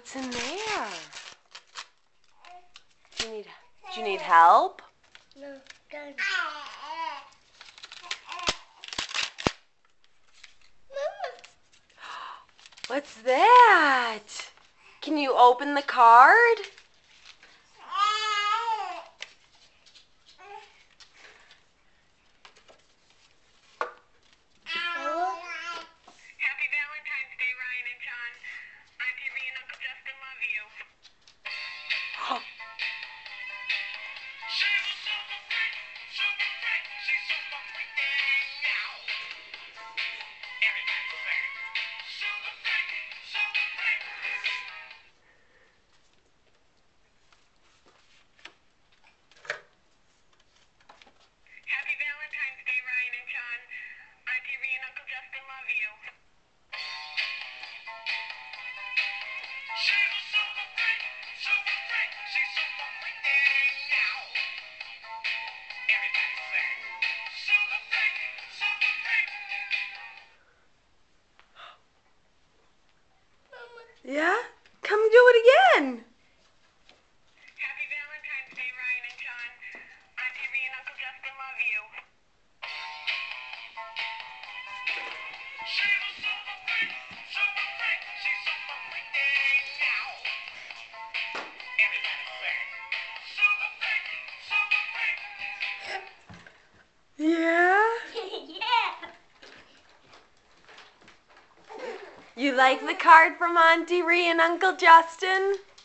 What's in there? Do you need help? No, done. What's that? Can you open the card? Happy Valentine's Day, Ryan and John. Auntie, RIe and Uncle Justin love you. She's a Superfreak, Superfreak, she's Superfreak now. Everybody sing. Superfreak, Superfreak. Happy Valentine's Day, Ryan and John. Auntie, RIe and Uncle Justin love you. She's a Superfreak, Superfreak, she's Superfreak now. Everybody sing. Superfreak, Superfreak. Yeah? Come do it again. Happy Valentine's Day, Ryan and John. Auntie, RIe and Uncle Justin love you. She's a Superfreak, Superfreak, she's Superfreak now. Everybody sing. Superfreak, Superfreak. Yeah? Yeah. You like the card from Auntie RIe and Uncle Justin?